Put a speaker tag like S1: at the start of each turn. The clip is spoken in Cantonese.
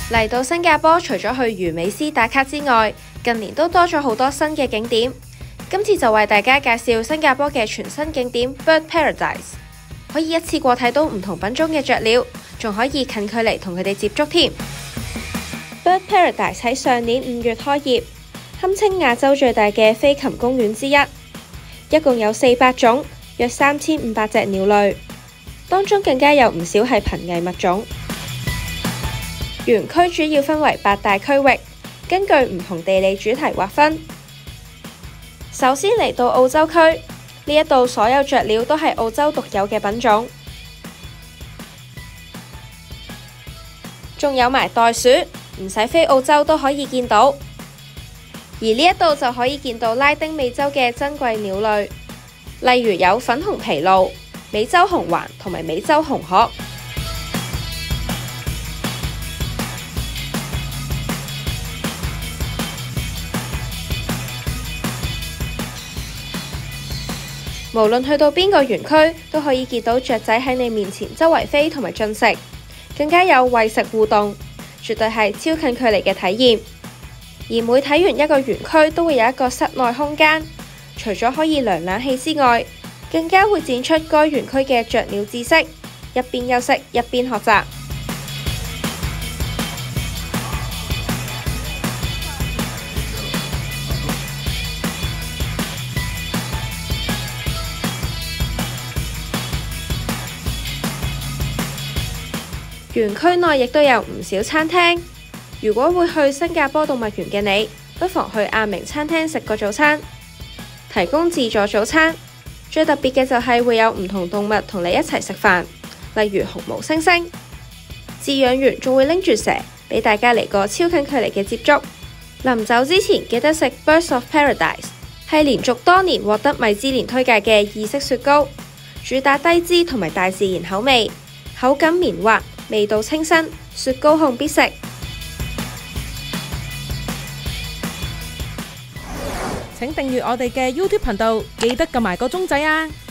S1: 嚟到新加坡，除咗去魚美斯打卡之外，近年都多咗好多新嘅景點。今次就為大家介紹新加坡嘅全新景點 Bird Paradise， 可以一次過睇到唔同品種嘅雀鳥，仲可以近距離同佢哋接觸添。Bird Paradise 喺上年5月開業，堪稱亞洲最大嘅飛禽公園之一，一共有400種，約3500隻鳥類，當中更加有唔少係瀕危物種。園區主要分為8大區域，根據唔同地理主題劃分。首先嚟到澳洲區，呢一度所有雀鳥都係澳洲獨有嘅品種，仲有埋袋鼠，唔使飛澳洲都可以見到。而呢一度就可以見到拉丁美洲嘅珍貴鳥類，例如有粉紅琵鷺、美洲紅環同埋美洲紅鶴。無論去到邊個園區，都可以見到雀仔喺你面前周圍飛同埋進食，更加有餵食互動，絕對係超近距離嘅體驗。而每睇完一個園區，都會有一個室內空間，除咗可以涼冷氣之外，更加會展出該園區嘅雀鳥知識，一邊休息一邊學習。園區內亦都有唔少餐廳，如果會去新加坡動物園嘅你，不妨去亞明餐廳食個早餐，提供自助早餐。最特別嘅就係會有唔同動物同你一齊食飯，例如紅毛猩猩。飼養員仲會拎住蛇俾大家嚟個超近距離嘅接觸。臨走之前記得食 Birds of Paradise， 係連續多年獲得米芝蓮推介嘅意式雪糕，主打低脂同埋大自然口味，口感綿滑，味道清新，雪糕控必食。
S2: 請訂閱我哋嘅 YouTube 頻道，記得撳埋個鐘仔啊！